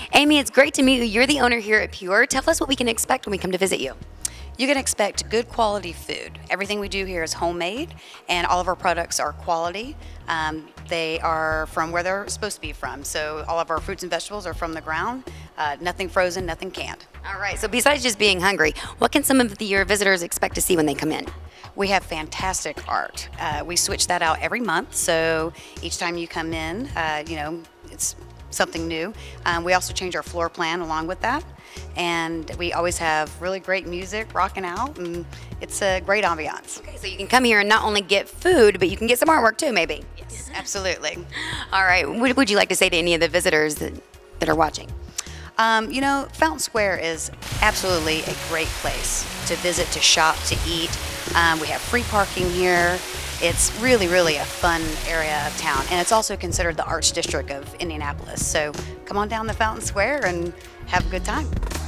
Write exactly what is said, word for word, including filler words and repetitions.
Amy, it's great to meet you. You're the owner here at Pure. Tell us what we can expect when we come to visit you. You can expect good quality food. Everything we do here is homemade, and all of our products are quality. Um, they are from where they're supposed to be from. So all of our fruits and vegetables are from the ground. Uh, nothing frozen, nothing canned. All right, so besides just being hungry, what can some of the, your visitors expect to see when they come in? We have fantastic art. Uh, we switch that out every month, so each time you come in, uh, you know, it's something new. Um, we also change our floor plan along with that, and we always have really great music rocking out, and it's a great ambiance. Okay, so you can come here and not only get food, but you can get some artwork too, maybe. Yes, absolutely. All right, what would you like to say to any of the visitors that, that are watching? Um, you know, Fountain Square is absolutely a great place to visit, to shop, to eat. Um, we have free parking here. It's really, really a fun area of town, and it's also considered the arts district of Indianapolis. So come on down to Fountain Square and have a good time.